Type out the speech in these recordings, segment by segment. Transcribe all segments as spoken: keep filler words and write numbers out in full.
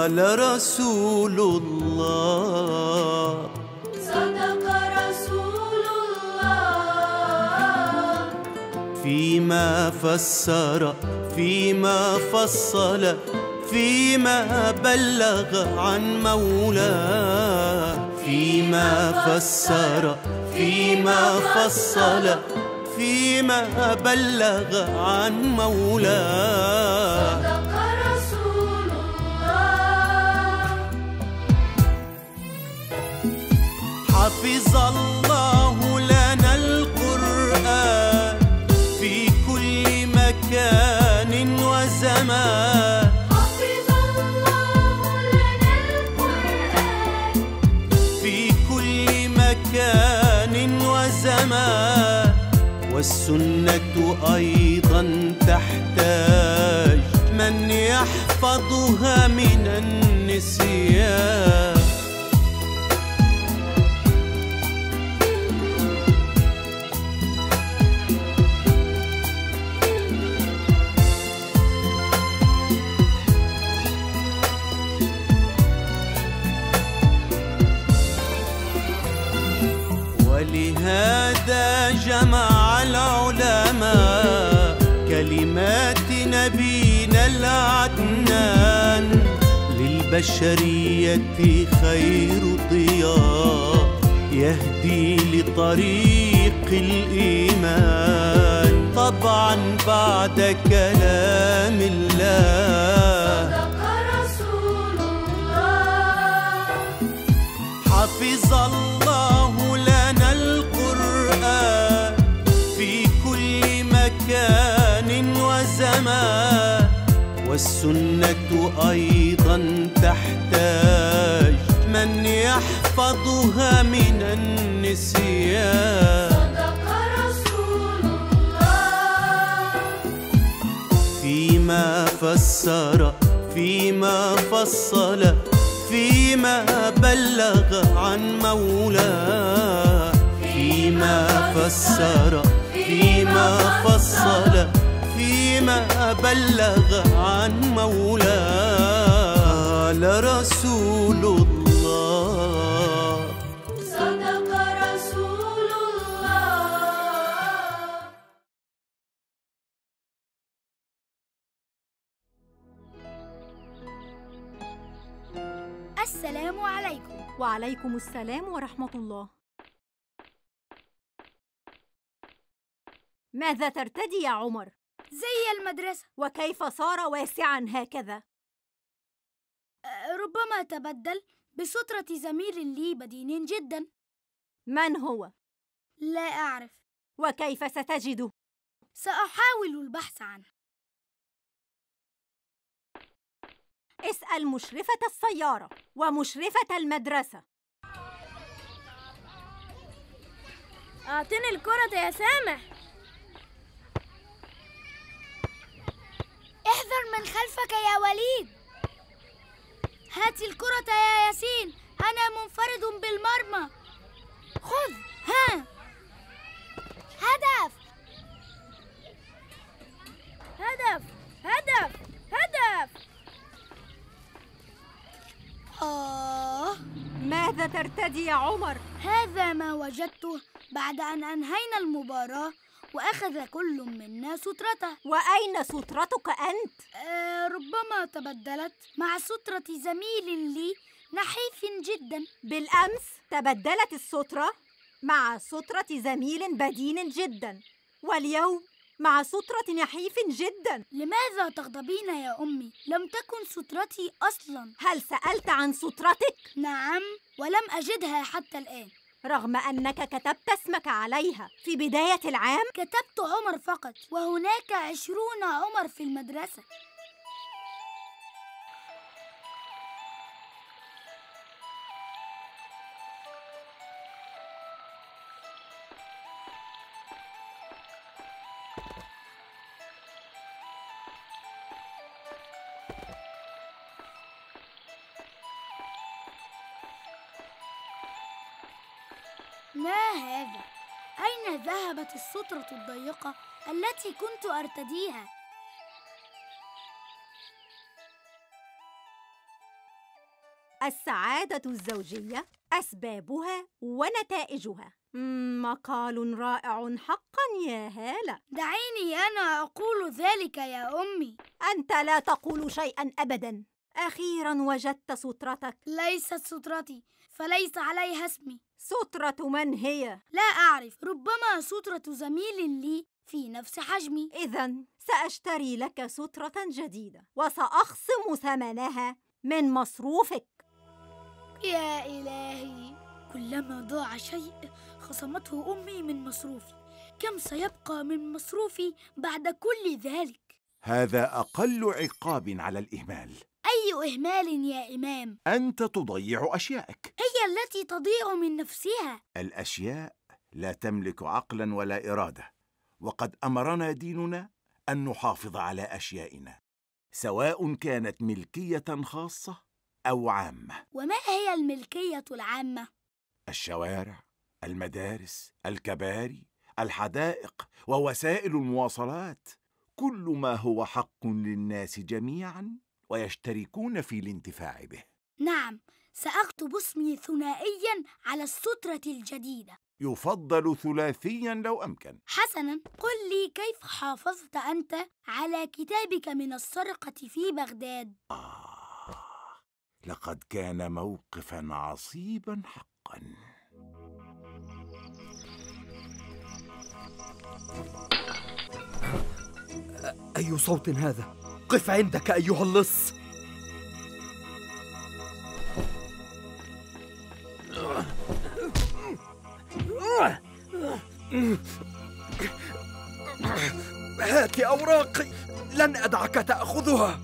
قال رسول الله. صدق رسول الله فيما فسر فيما فصل فيما بلغ عن مولاه. فيما فسر فيما فصل فيما بلغ عن مولاه. صدق رسول الله. حفظ الله لنا القرآن في كل مكان وزمان. حفظ الله لنا القرآن في كل مكان وزمان. والسنة أيضا تحتاج من يحفظها من النسيان. ولهذا جمع العلماء كلمات نبينا العدنان. للبشرية خير ضياء يهدي لطريق الإيمان. طبعا بعد كلام الله. صدق رسول الله. حفظ الله لنا القرآن في كل مكان وزمان. والسنة أيضا تحتاج من يحفظها من النسيان. صدق رسول الله. فيما فسر فيما فصل فيما بلغ عن مولاه. فيما فسر فيما فصل فيما بلغ عن مولاه. قال رسول الله. صدق رسول الله. السلام عليكم. وعليكم السلام ورحمة الله. ماذا ترتدي يا عمر؟ زي المدرسة. وكيف صار واسعاً هكذا؟ أه، ربما تبدل بسترة زميل لي بدين جدا. من هو؟ لا أعرف. وكيف ستجده؟ سأحاول البحث عنه. اسأل مشرفة السيارة ومشرفة المدرسة. أعطني الكرة يا سامح. احذر من خلفك يا وليد. هاتي الكرة يا ياسين، أنا منفرد بالمرمى. خذ. ها. هدف هدف هدف هدف. آه. ماذا ترتدي يا عمر؟ هذا ما وجدته بعد أن أنهينا المباراة وأخذ كل منا سترته. وأين سترتك أنت؟ آه ربما تبدلت مع سترة زميل لي نحيف جدا. بالأمس تبدلت السترة مع سترة زميل بدين جدا، واليوم مع سترة نحيف جدا. لماذا تغضبين يا أمي؟ لم تكن سترتي أصلا. هل سألت عن سترتك؟ نعم، ولم أجدها حتى الآن، رغم أنك كتبت اسمك عليها في بداية العام. كتبت عمر فقط، وهناك عشرون عمر في المدرسة. ما هذا؟ أين ذهبت السترة الضيقة التي كنت أرتديها؟ السعادة الزوجية أسبابها ونتائجها. مم، مقال رائع حقا يا هالة. دعيني أنا أقول ذلك يا أمي. أنت لا تقول شيئا أبدا. أخيرا وجدت سترتك. ليست سترتي، فليس عليها اسمي. سترة من هي؟ لا أعرف، ربما سترة زميل لي في نفس حجمي. إذن سأشتري لك سترة جديدة وسأخصم ثمنها من مصروفك. يا إلهي، كلما ضاع شيء خصمته أمي من مصروفي. كم سيبقى من مصروفي بعد كل ذلك؟ هذا أقل عقاب على الإهمال. أي إهمال يا إمام؟ أنت تضيع أشياءك. هي التي تضيع من نفسها. الأشياء لا تملك عقلا ولا إرادة، وقد أمرنا ديننا أن نحافظ على أشيائنا سواء كانت ملكية خاصة أو عامة. وما هي الملكية العامة؟ الشوارع، المدارس، الكباري، الحدائق ووسائل المواصلات، كل ما هو حق للناس جميعا ويشتركون في الانتفاع به. نعم، سأكتب اسمي ثنائيا على السترة الجديدة. يفضل ثلاثيا لو أمكن. حسنا، قل لي كيف حافظت أنت على كتابك من السرقة في بغداد؟ آه، لقد كان موقفا عصيبا حقا. أي صوت هذا؟ قف عندك أيها اللص. هات أوراقي، لن أدعك تأخذها.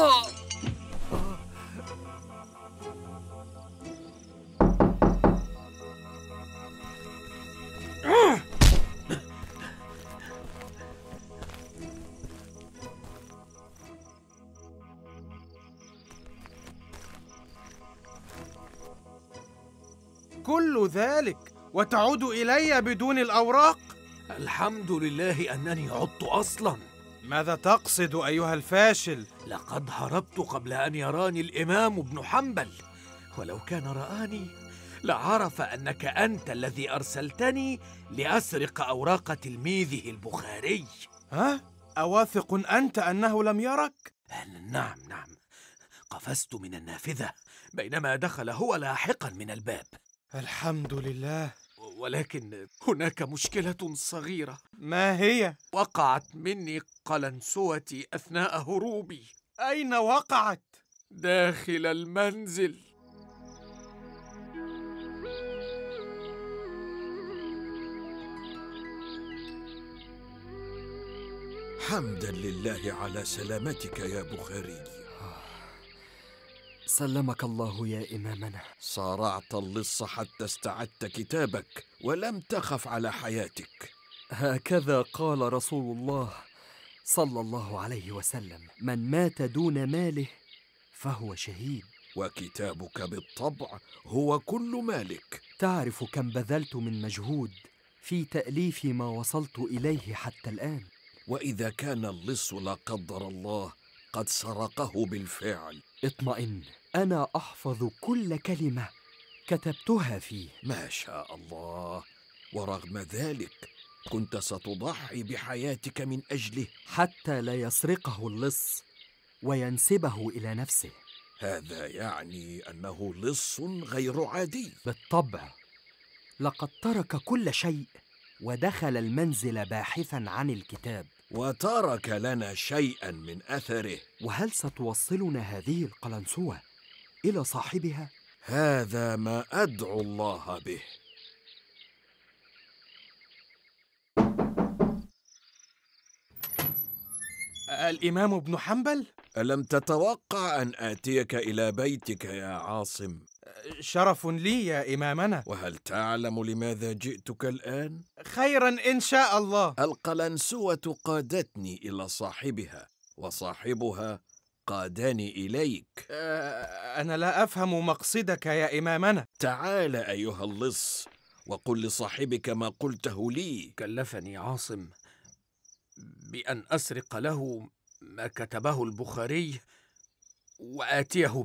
كل ذلك وتعود إلي بدون الأوراق؟ الحمد لله أنني عدت أصلاً. ماذا تقصد أيها الفاشل؟ لقد هربت قبل أن يراني الإمام ابن حنبل، ولو كان رآني لعرف أنك أنت الذي أرسلتني لأسرق أوراق تلميذه البخاري. ها؟ أواثق أنت أنه لم يرك؟ نعم نعم، قفزت من النافذة بينما دخل هو لاحقاً من الباب. الحمد لله. ولكن هناك مشكلة صغيرة. ما هي؟ وقعت مني قلنسوتي أثناء هروبي. أين وقعت؟ داخل المنزل. حمدا لله على سلامتك يا بخاري. سلمك الله يا إمامنا. صارعت اللص حتى استعدت كتابك ولم تخف على حياتك. هكذا قال رسول الله صلى الله عليه وسلم: من مات دون ماله فهو شهيد. وكتابك بالطبع هو كل مالك. تعرف كم بذلت من مجهود في تأليف ما وصلت إليه حتى الآن. وإذا كان اللص لا قدر الله قد سرقه بالفعل، اطمئن، أنا أحفظ كل كلمة كتبتها فيه. ما شاء الله. ورغم ذلك كنت ستضحي بحياتك من أجله حتى لا يسرقه اللص وينسبه إلى نفسه. هذا يعني أنه لص غير عادي. بالطبع، لقد ترك كل شيء ودخل المنزل باحثا عن الكتاب، وترك لنا شيئا من أثره. وهل ستوصلنا هذه القلنسوة إلى صاحبها؟ هذا ما أدعو الله به. الإمام ابن حنبل؟ ألم تتوقع أن آتيك إلى بيتك يا عاصم؟ شرف لي يا إمامنا. وهل تعلم لماذا جئتك الآن؟ خيرا إن شاء الله. القلنسوة قادتني إلى صاحبها، وصاحبها قادني إليك. أنا لا أفهم مقصدك يا إمامنا. تعال أيها اللص وقل لصاحبك ما قلته لي. كلفني عاصم بأن أسرق له ما كتبه البخاري وآتيه به.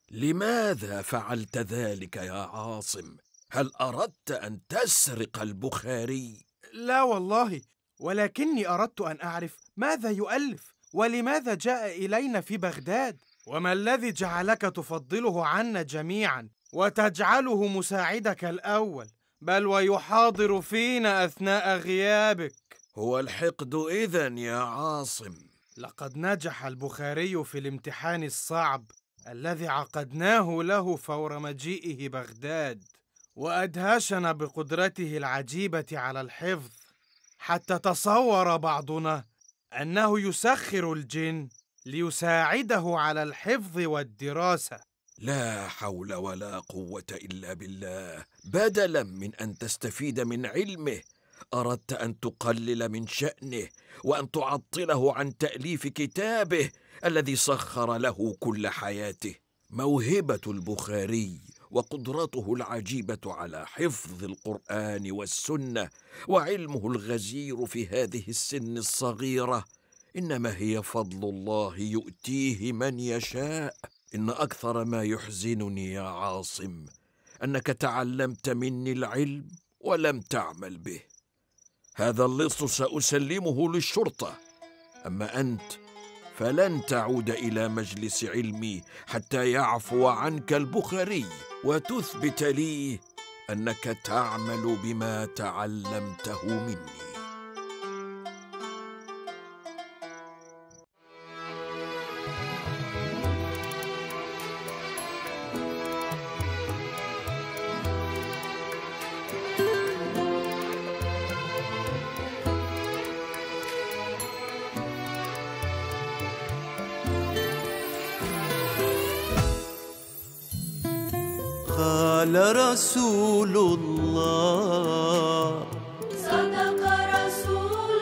لماذا فعلت ذلك يا عاصم؟ هل أردت أن تسرق البخاري؟ لا والله، ولكني أردت أن أعرف ماذا يؤلف ولماذا جاء إلينا في بغداد، وما الذي جعلك تفضله عنا جميعا وتجعله مساعدك الأول، بل ويحاضر فينا أثناء غيابك. هو الحقد إذن يا عاصم؟ لقد نجح البخاري في الامتحان الصعب الذي عقدناه له فور مجيئه بغداد، وأدهشنا بقدرته العجيبة على الحفظ، حتى تصور بعضنا أنه يسخر الجن ليساعده على الحفظ والدراسة. لا حول ولا قوة إلا بالله. بدلا من أن تستفيد من علمه أردت أن تقلل من شأنه وأن تعطله عن تأليف كتابه الذي سخر له كل حياته. موهبة البخاري وقدرته العجيبة على حفظ القرآن والسنة وعلمه الغزير في هذه السن الصغيرة إنما هي فضل الله يؤتيه من يشاء. إن أكثر ما يحزنني يا عاصم أنك تعلمت مني العلم ولم تعمل به. هذا اللص سأسلمه للشرطة، أما أنت فلن تعود إلى مجلس علمي حتى يعفو عنك البخاري وتثبت لي أنك تعمل بما تعلمته مني. قال رسول الله صدق رسول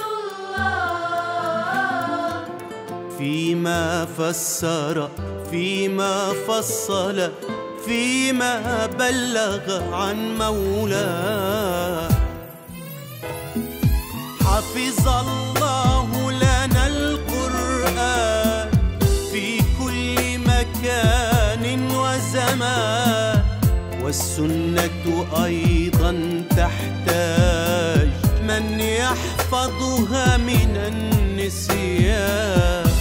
الله فيما فسر فيما فصل فيما بلغ عن مولاه. حفظ الله لنا القرآن في كل مكان وزمان، والسنة أيضا تحتاج من يحفظها من النسيان.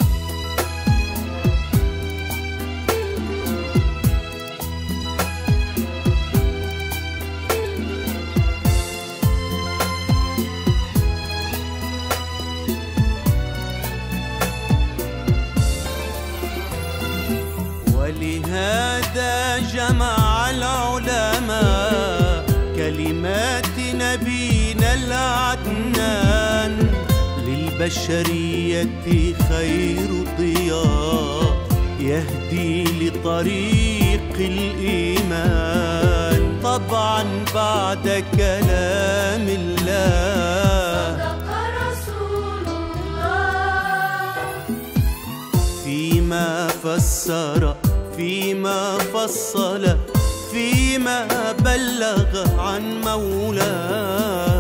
ولهذا جمع العلماء كلمات نبينا العدنان، للبشرية خير ضياء يهدي لطريق الإيمان. طبعا بعد كلام الله صدق رسول الله فيما فسر فيما فصل فيما بلغ عن مولاه.